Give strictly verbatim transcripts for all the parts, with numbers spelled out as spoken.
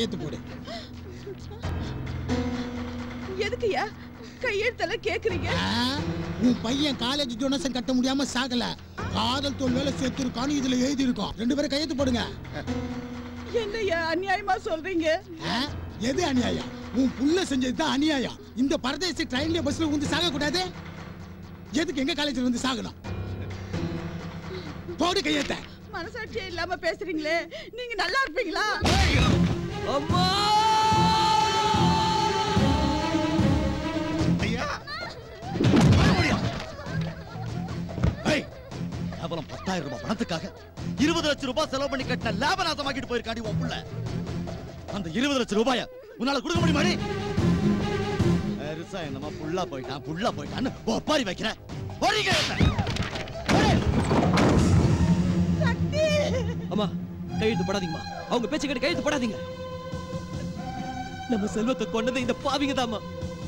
கையெழுத்து போடு. எதுக்குயா கையெழுத்தெல்லாம் கேக்குறீங்க? உன் பையன் காலேஜ் டொனேஷன் கட்ட முடியாம சாகல, காதல் தோல் வேலை சேர்த்து இருக்கான்னு இதுல எழுதி இருக்கோம். ரெண்டு பேரும் கையெழுத்து போடுங்க. என்னையா அநியாயமா சொல்றீங்க? எது அநியாயம்? உன் புள்ள செஞ்சதுதான் அநியாயம். இந்த பரதேசி ட்ரெயின்ல பஸ்ல வந்து சாக கூடாது. எதுக்கு எங்க காலேஜ்ல வந்து சாகணும்? போடு கையெழுத்த. மனசாட்சியே இல்லாம பேசுறீங்களே, நீங்க நல்லா இருப்பீங்களா? அம்மா கேவலம் பத்தாயிரம் ரூபாய் பணத்துக்காக இருபது லட்சம் ரூபாய் செலவு பண்ணி கட்டின லாபநாசமாக்கிட்டு போயிருக்காடி உன் புள்ள. அந்த இருபது லட்சம் ரூபாய உன்னால கொடுக்க முடியுமாடி? பெருசா என்னமா புள்ளா போயிட்டான் புள்ளா போயிட்டான்னு ஒப்பாரி வைக்கிற. அம்மா கையெழுத்து போடாதீங்கம்மா. அவங்க பேச்ச கேட்டு கையெழுத்து போடாதீங்க. நம்ம செல்வத்தை கொண்டது இந்த பாவிங்க தான்மா.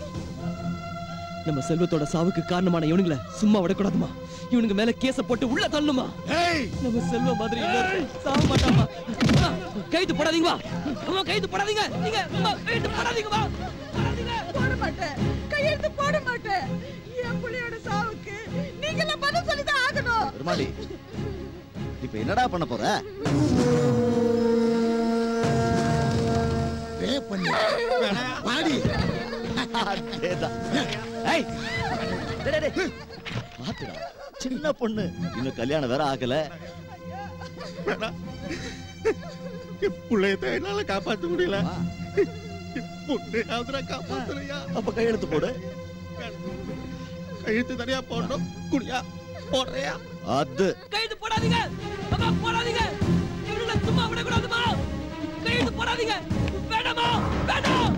நம்ம செல்வத்தோட சாவுக்கு காரணமான இவனுங்களை சும்மா விடக்கூடாதுமா. இவனுங்க மேல கேஸ போட்டு உள்ள தள்ளணுமா. நம்ம செல்வ மாதிரி சாக மாட்டாமா. கைது போடாதீங்கம்மா. அம்மா கைது போடாதீங்க. நீங்க கைது போடாதீங்கம்மா. போட மாட்டேன், கையெழுத்து போட மாட்டேன். என் புள்ளையோட சாவுக்கு நீங்க பதில் சொல்லிதான் ஆகணும். பெருமாடி இப்ப என்னடா பண்ண போற? ரேப் பண்ணி வாடி. அதேதான். ஏய் டேய் டேய் பாத்துடா, சின்ன பொண்ணு இன்னும் கல்யாணம் வேற ஆகல. புள்ளையத்தை என்னால காப்பாற்ற முடியல. பொண்ணு அவரை காப்பாத்துறியா? அப்ப கையெழுத்து போடு. கையெழுத்து தனியா போடணும். குடியா போடுறியா? அது கையெழுத்து போடாதீங்க. அம்மா போடாதீங்க. இவனுங்களை சும்மா விடக்கூடாதுமா. கையெழுத்து போடாதீங்க. வேண்டாமா வேண்டாம்.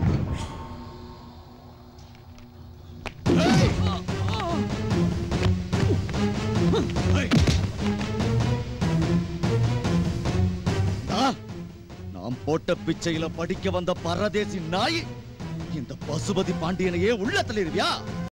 நாம் போட்ட பிச்சையில படிக்க வந்த பரதேசி நாய் இந்த பசுபதி பாண்டியனையே உள்ள தள்ளிடுவியா?